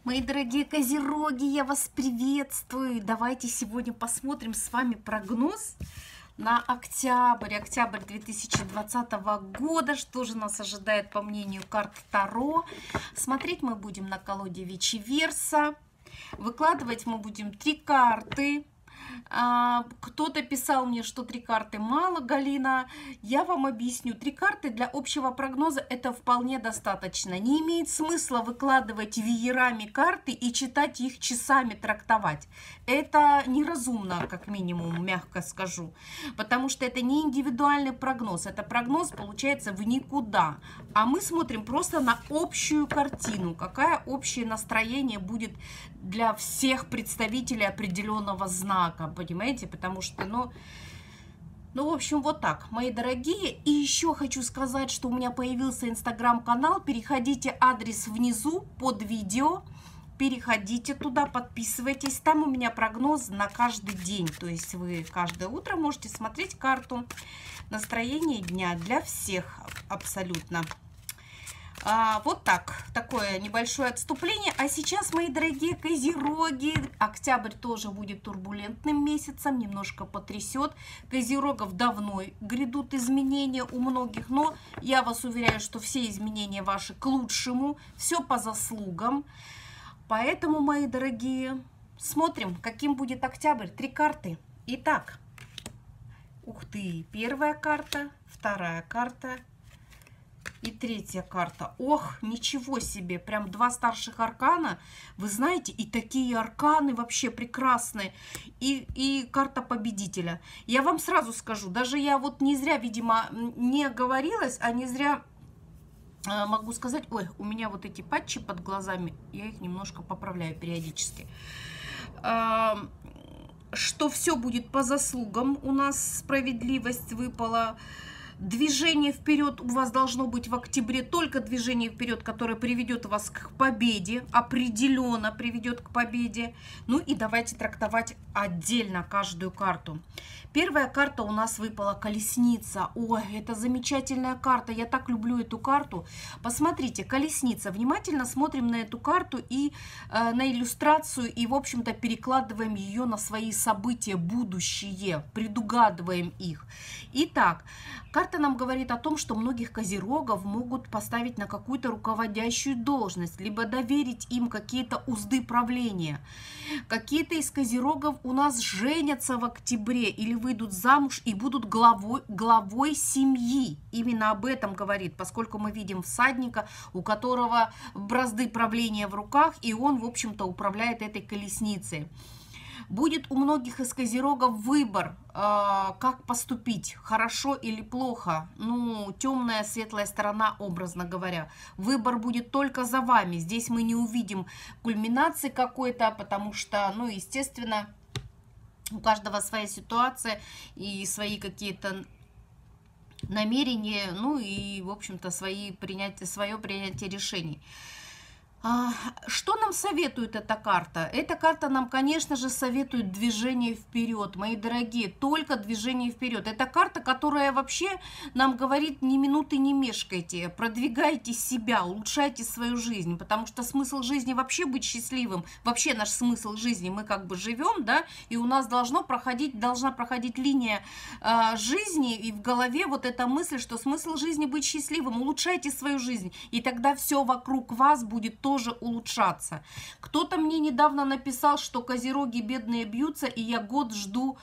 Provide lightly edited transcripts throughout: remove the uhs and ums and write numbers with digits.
Мои дорогие козероги, я вас приветствую. Давайте сегодня посмотрим с вами прогноз на октябрь 2020 года. Что же нас ожидает по мнению карт Таро? Смотреть мы будем на колоде Вичи-Верса. Выкладывать мы будем 3 карты. Кто-то писал мне, что 3 карты мало, Галина. Я вам объясню. 3 карты для общего прогноза это вполне достаточно. Не имеет смысла выкладывать веерами карты и читать их часами, трактовать. Это неразумно, как минимум, мягко скажу. Потому что это не индивидуальный прогноз. Это прогноз получается в никуда. А мы смотрим просто на общую картину. Какое общее настроение будет для всех представителей определенного знака. Понимаете? Потому что, ну, в общем, вот так, мои дорогие. И еще хочу сказать, что у меня появился инстаграм-канал. Переходите, адрес внизу под видео. Переходите туда, подписывайтесь. Там у меня прогноз на каждый день. То есть вы каждое утро можете смотреть карту. Настроение дня для всех абсолютно. Вот так, такое небольшое отступление. А сейчас, мои дорогие козероги, октябрь тоже будет турбулентным месяцем, немножко потрясет. Козерогов давно грядут изменения у многих, но я вас уверяю, что все изменения ваши к лучшему, все по заслугам. Поэтому, мои дорогие, смотрим, каким будет октябрь. 3 карты. Итак, ух ты, первая карта, вторая карта. И 3-я карта. Ох, ничего себе, прям 2 старших аркана. Вы знаете, и такие арканы вообще прекрасные. И карта победителя. Я вам сразу скажу, даже я вот не зря, видимо, не оговорилась, а не зря могу сказать, ой, у меня вот эти патчи под глазами, я их немножко поправляю периодически. Что все будет по заслугам, у нас справедливость выпала. Движение вперед у вас должно быть в октябре, только движение вперед, которое приведет вас к победе, определенно приведет к победе. Ну и давайте трактовать отдельно каждую карту. Первая карта у нас выпала колесница. Ой, это замечательная карта, я так люблю эту карту. Посмотрите, колесница. Внимательно смотрим на эту карту и на иллюстрацию, и, в общем-то, перекладываем ее на свои события будущие, предугадываем их. Итак, карта нам говорит о том, что многих козерогов могут поставить на какую-то руководящую должность, либо доверить им какие-то узды правления. Какие-то из козерогов у нас женятся в октябре или выйдут замуж и будут главой семьи. Именно об этом говорит, поскольку мы видим всадника, у которого бразды правления в руках, и он, в общем-то, управляет этой колесницей. Будет у многих из козерогов выбор, как поступить, хорошо или плохо. Ну, темная, светлая сторона, образно говоря. Выбор будет только за вами. Здесь мы не увидим кульминации какой-то, потому что, ну, естественно, у каждого своя ситуация и свои какие-то намерения, ну и, в общем-то, свое принятие решений. Что нам советует эта карта? Эта карта нам, конечно же, советует движение вперед, мои дорогие, только движение вперед. Это карта, которая вообще нам говорит: ни минуты не мешкайте, продвигайте себя, улучшайте свою жизнь, потому что смысл жизни вообще быть счастливым, вообще наш смысл жизни, мы как бы живем, да, и у нас должна проходить линия жизни, и в голове вот эта мысль, что смысл жизни быть счастливым, улучшайте свою жизнь, и тогда все вокруг вас будет тоже улучшаться. Кто-то мне недавно написал, что козероги бедные бьются, и я год жду,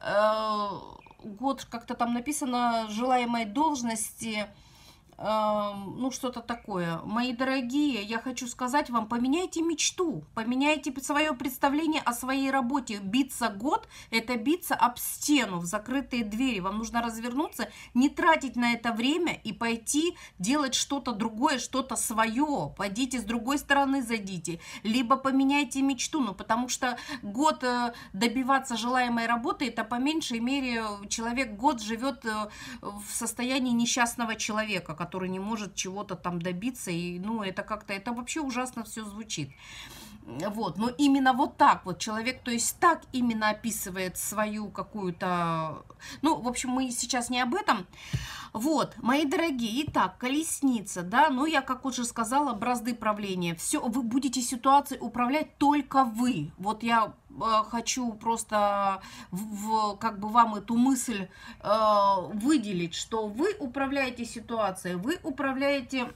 год как-то там написано, желаемой должности, ну, что-то такое. Мои дорогие, я хочу сказать вам, поменяйте мечту, поменяйте свое представление о своей работе. Биться год – это биться об стену, в закрытые двери. Вам нужно развернуться, не тратить на это время и пойти делать что-то другое, что-то свое. Пойдите с другой стороны, зайдите. Либо поменяйте мечту, ну, потому что год добиваться желаемой работы – это по меньшей мере человек год живет в состоянии несчастного человека, который не может чего-то там добиться, и, ну, это как-то, это вообще ужасно все звучит. Вот, но именно вот так вот человек, то есть так именно описывает свою какую-то... Ну, в общем, мы сейчас не об этом. Вот, мои дорогие, итак, колесница, да, ну, я, как уже сказала, бразды правления. Все, вы будете ситуацией управлять только вы. Вот я хочу просто как бы вам эту мысль выделить, что вы управляете ситуацией, вы управляете...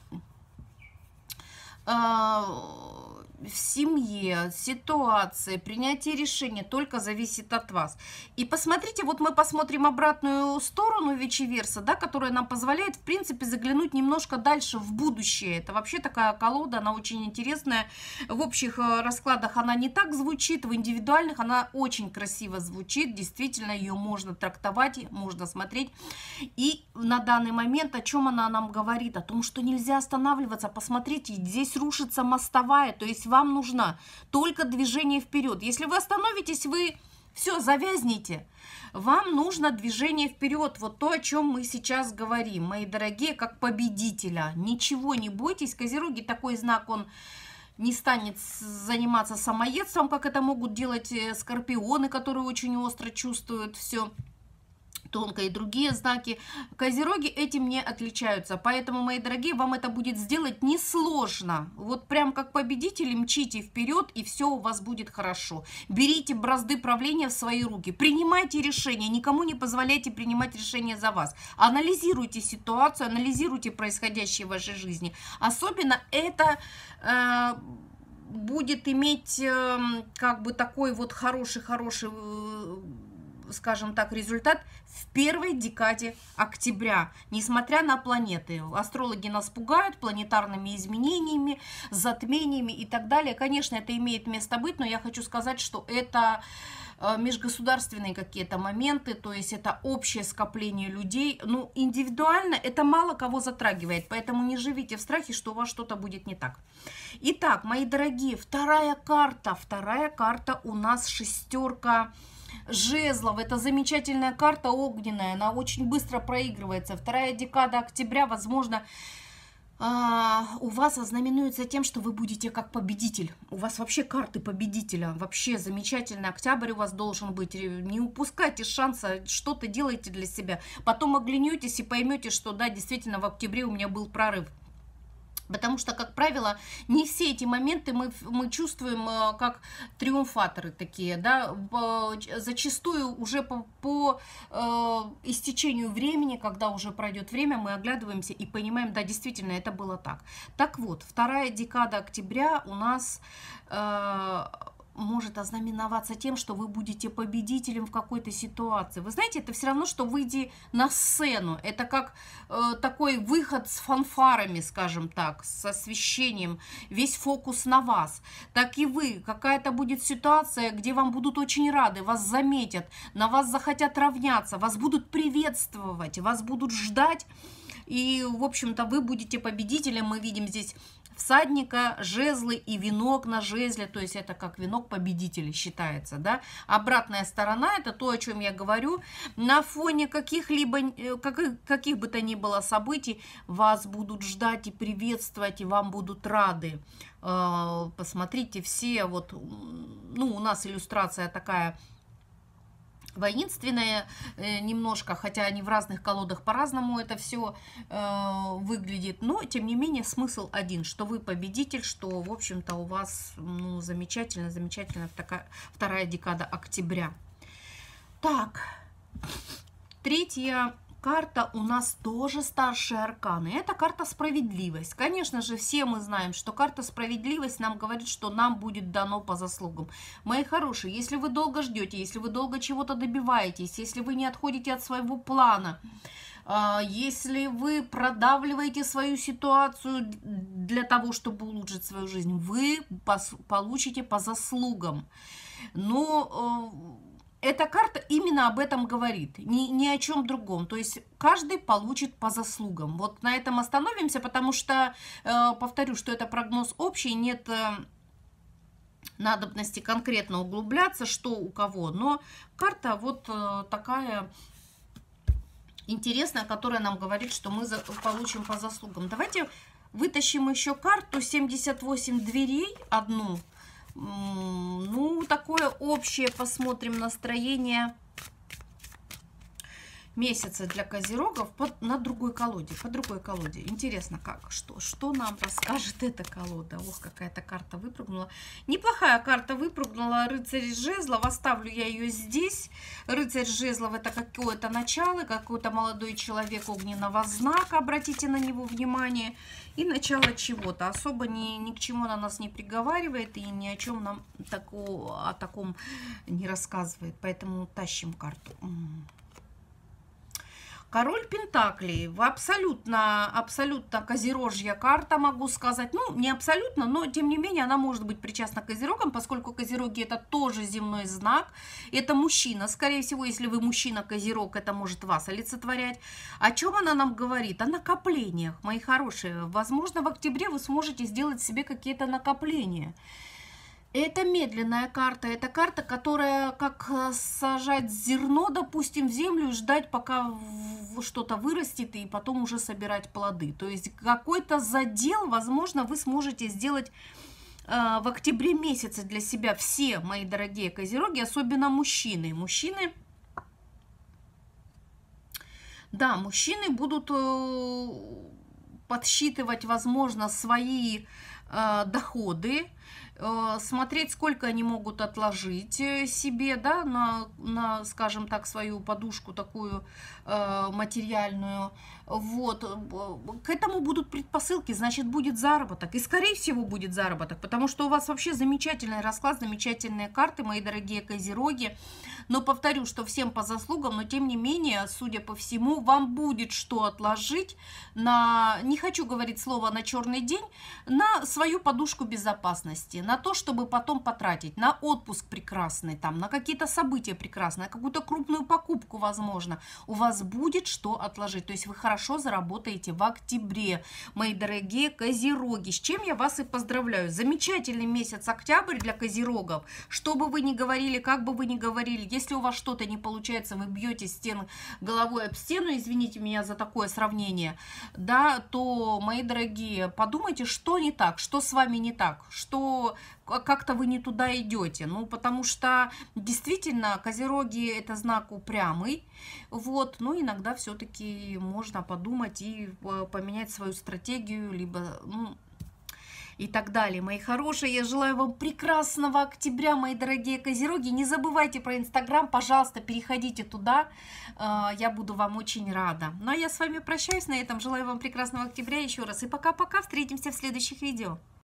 в семье, ситуации, принятие решения только зависит от вас. И посмотрите, вот мы посмотрим обратную сторону Вичи-Верса, да, которая нам позволяет, в принципе, заглянуть немножко дальше в будущее. Это вообще такая колода, она очень интересная. В общих раскладах она не так звучит, в индивидуальных она очень красиво звучит. Действительно, ее можно трактовать, можно смотреть. И на данный момент о чем она нам говорит? О том, что нельзя останавливаться. Посмотрите, здесь рушится мостовая, то есть вам нужно только движение вперед. Если вы остановитесь, вы все завязнете. Вам нужно движение вперед. Вот то, о чем мы сейчас говорим, мои дорогие, как победителя. Ничего не бойтесь. Козероги, такой знак, он не станет заниматься самоедством, как это могут делать скорпионы, которые очень остро чувствуют все тонко, и другие знаки. Козероги этим не отличаются. Поэтому, мои дорогие, вам это будет сделать несложно. Вот прям как победители мчите вперед, и все у вас будет хорошо. Берите бразды правления в свои руки. Принимайте решения. Никому не позволяйте принимать решения за вас. Анализируйте ситуацию, анализируйте происходящее в вашей жизни. Особенно это... будет иметь как бы такой вот хороший, скажем так, результат в первой декаде октября, несмотря на планеты. Астрологи нас пугают планетарными изменениями, затмениями и так далее. Конечно, это имеет место быть, но я хочу сказать, что это межгосударственные какие-то моменты, то есть это общее скопление людей. Ну, индивидуально это мало кого затрагивает, поэтому не живите в страхе, что у вас что-то будет не так. Итак, мои дорогие, вторая карта у нас шестерка жезлов. Это замечательная карта огненная, она очень быстро проигрывается. Вторая декада октября, возможно, у вас ознаменуется тем, что вы будете как победитель. У вас вообще карты победителя. Вообще замечательный октябрь у вас должен быть. Не упускайте шанса, что-то делайте для себя. Потом оглянетесь и поймете, что да, действительно в октябре у меня был прорыв. Потому что, как правило, не все эти моменты мы чувствуем как триумфаторы такие, да, зачастую уже по истечению времени, когда уже пройдет время, мы оглядываемся и понимаем, да, действительно, это было так. Так вот, вторая декада октября у нас... может ознаменоваться тем, что вы будете победителем в какой-то ситуации. Вы знаете, это все равно, что выйти на сцену. Это как такой выход с фанфарами, скажем так, с освещением, весь фокус на вас. Так и вы. Какая-то будет ситуация, где вам будут очень рады, вас заметят, на вас захотят равняться, вас будут приветствовать, вас будут ждать. И, в общем-то, вы будете победителем. Мы видим здесь всадника, жезлы и венок на жезле, то есть это как венок победителя считается, да. Обратная сторона – это то, о чем я говорю. На фоне каких бы то ни было событий вас будут ждать и приветствовать, и вам будут рады. Посмотрите все, вот, ну, у нас иллюстрация такая воинственная немножко, хотя они в разных колодах по-разному это все выглядит, но тем не менее смысл один, что вы победитель, что в общем-то у вас, ну, замечательная такая вторая декада октября. Так, третья карта у нас тоже старшие арканы. Это карта справедливость. Конечно же, все мы знаем, что карта справедливость нам говорит, что нам будет дано по заслугам. Мои хорошие, если вы долго ждете, если вы долго чего-то добиваетесь, если вы не отходите от своего плана, если вы продавливаете свою ситуацию для того, чтобы улучшить свою жизнь, вы получите по заслугам. Но эта карта именно об этом говорит, ни о чем другом. То есть каждый получит по заслугам. Вот на этом остановимся, потому что, повторю, что это прогноз общий, нет надобности конкретно углубляться, что у кого. Но карта вот такая интересная, которая нам говорит, что мы получим по заслугам. Давайте вытащим еще карту 78 дверей, одну. Ну, такое общее, посмотрим настроение месяца для козерогов на другой колоде, по другой колоде. Интересно, как, что нам расскажет эта колода. Ох, какая-то карта выпрыгнула. Неплохая карта выпрыгнула, рыцарь жезлов. Оставлю я ее здесь. Рыцарь жезлов — это какое-то начало, какой-то молодой человек огненного знака. Обратите на него внимание. И начало чего-то. Особо ни к чему она нас не приговаривает и ни о чем нам о таком не рассказывает. Поэтому тащим карту. Король Пентаклей, абсолютно козерожья карта, могу сказать. Ну, не абсолютно, но тем не менее она может быть причастна к козерогам, поскольку козероги — это тоже земной знак. Это мужчина, скорее всего, если вы мужчина-козерог, это может вас олицетворять. О чем она нам говорит? О накоплениях, мои хорошие. Возможно, в октябре вы сможете сделать себе какие-то накопления. Это медленная карта, это карта, которая как сажать зерно, допустим, в землю и ждать, пока что-то вырастет, и потом уже собирать плоды. То есть какой-то задел, возможно, вы сможете сделать в октябре месяце для себя, все, мои дорогие козероги, особенно мужчины. Мужчины будут подсчитывать, возможно, свои доходы, смотреть, сколько они могут отложить себе, да, на, скажем так, свою подушку такую материальную. Вот. К этому будут предпосылки, значит, будет заработок. И, скорее всего, будет заработок, потому что у вас вообще замечательный расклад, замечательные карты, мои дорогие козероги. Но повторю, что всем по заслугам, но тем не менее, судя по всему, вам будет что отложить на, не хочу говорить слово на черный день, на свою подушку безопасности, на то, чтобы потом потратить, на отпуск прекрасный, там, на какие-то события прекрасные, на какую-то крупную покупку, возможно. У вас будет что отложить, то есть вы хорошо заработаете в октябре, мои дорогие козероги, с чем я вас и поздравляю. Замечательный месяц октябрь для козерогов, что бы вы ни говорили, как бы вы ни говорили, если у вас что-то не получается, вы бьете головой об стену, извините меня за такое сравнение, да, то, мои дорогие, подумайте, что не так, что с вами не так, что как-то вы не туда идете. Ну, потому что действительно козероги — это знак упрямый. Вот, но иногда все-таки можно подумать и поменять свою стратегию, либо, ну, и так далее. Мои хорошие, я желаю вам прекрасного октября, мои дорогие козероги. Не забывайте про Инстаграм, пожалуйста, переходите туда, я буду вам очень рада. Ну, а я с вами прощаюсь на этом, желаю вам прекрасного октября еще раз. И пока-пока, встретимся в следующих видео.